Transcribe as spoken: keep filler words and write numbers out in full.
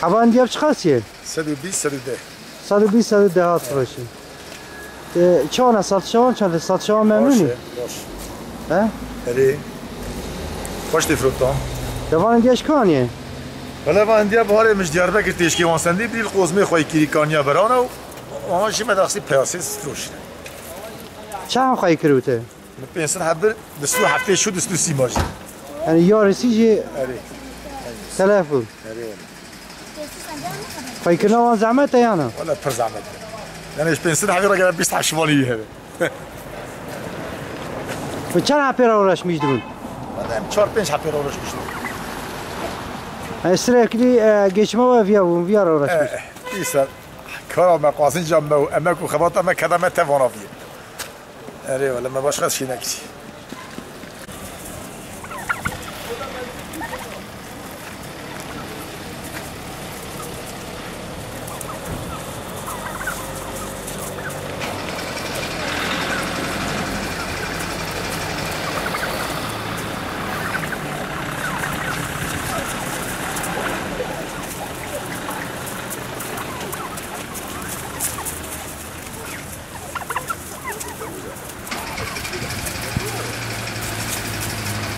حبان دیاب چقدر چیه؟ صد و بیست صد و ده صد و بیست صد و ده هات فروشی چونه صد شوان چند صد شوان ممنونی؟ باشه باشه ها؟ اره باش تفروتان دوان دیاش کانیه؟ ولی وان دیا بهاره مش دیاربکر تشکی وانسندی بیل قوزمه خوی کریکانیا برانه و آنشی مدرسی پیاسیس فروش چند خواهی کروته؟ پنسد حبر دستو هفته شد دستو سی ماجی یعنی یارسی جی اره تلفون اره خواهی کرنا وان زحمت یانا؟ ولا پر زحمت یعنی اش پنسد حبر را گرم بیست حشوالی هره و چند حپی را ورش میجدون؟ مادام چهار پنج حبر را ورش میشتم استرا کلی گشما و ویا و ویا را ورش میشتم ایسا کارا مقاصد جامعه و امک و خبات امک کدامه توانا بیه اره ولی ما باش خواست شی نکسی